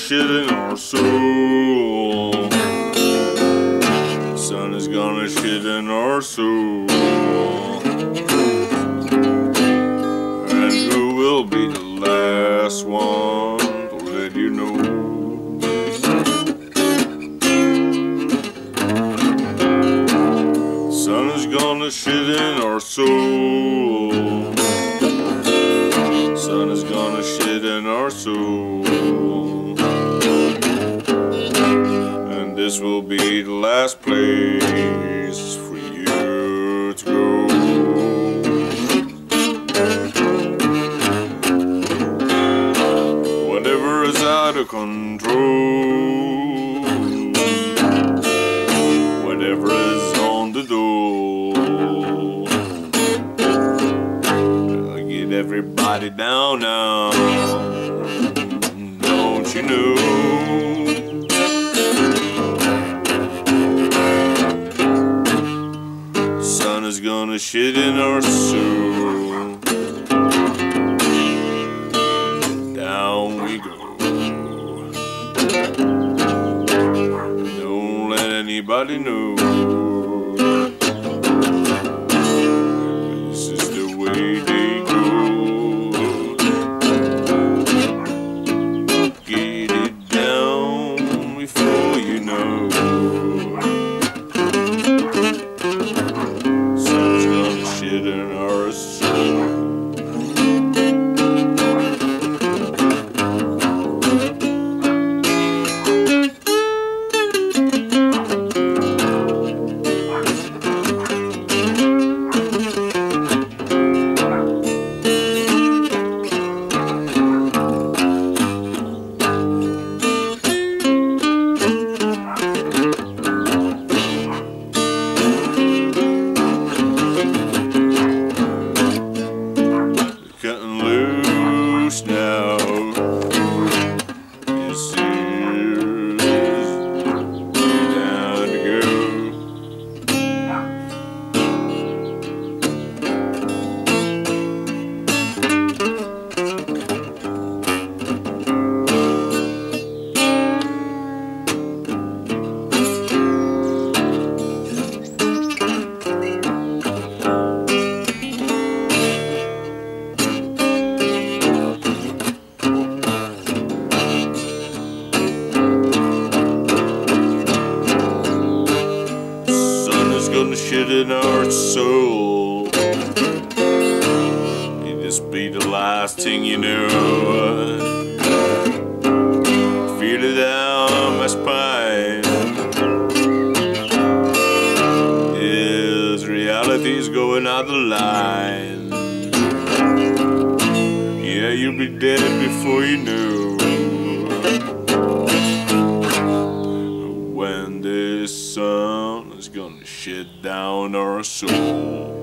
shit in our soul. The sun is gonna shit in our soul. And who will be the last one to let you know? The sun is gonna shit in our soul. The sun is gonna shit in our soul. And this will be the last place for you to go. Whatever is out of control, whatever is on the door, get everybody down now, don't you know? The sun is gonna shit in our soul. Down we go. Don't let anybody know. This is the way they go. Get it down before you know. Sun's gonna shit in our soul. Cutting loose now. This is down to go. Gonna shit in our soul. It just be the last thing you know. Feel it down my spine. Is reality's going out the line. Yeah, you'll be dead before you know. When this sun is gonna shit down our soul.